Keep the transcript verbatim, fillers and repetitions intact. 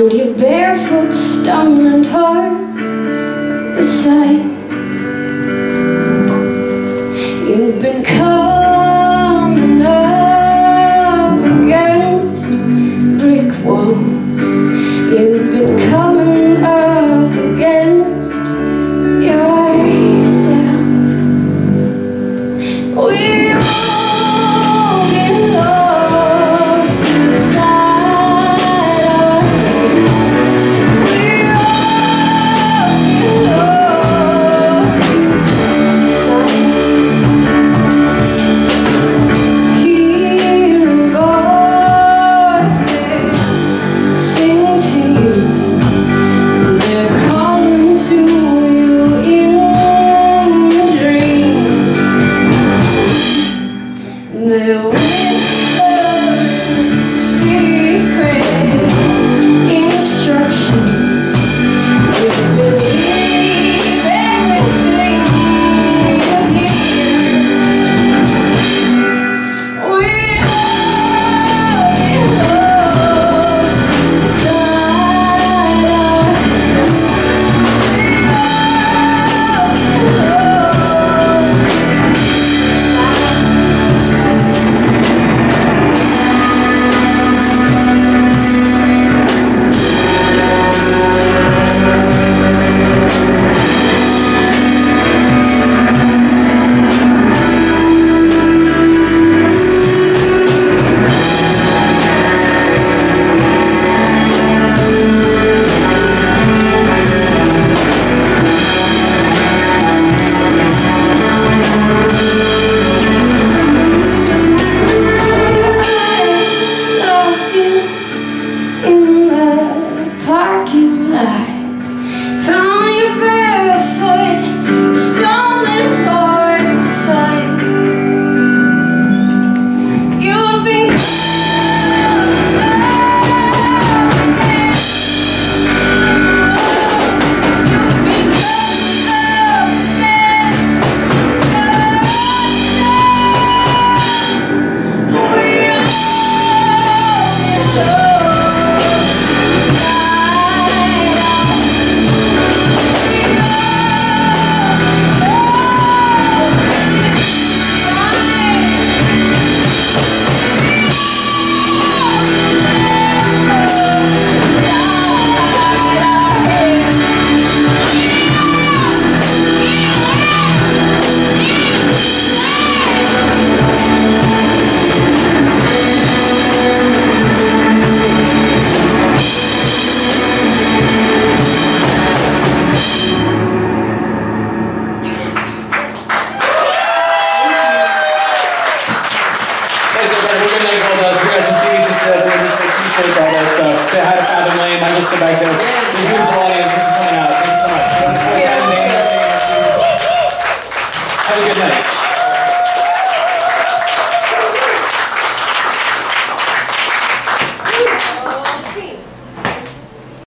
and your barefoot stumbling towards the sight. You've been coming up against brick walls. You've been coming up against yourself. We're all getting lost inside our heads. We're all getting lost inside. Hearing voices sing to you. They're calling to you in your dreams. They're whispering secret instructions. You believe everything you hear. We're all lost inside our heads. We're all lost inside. Lost you in the parking lot. Found you barefoot, stumbling towards the sight. You've been You've been Say hi to Fathom Lane, my listener back there.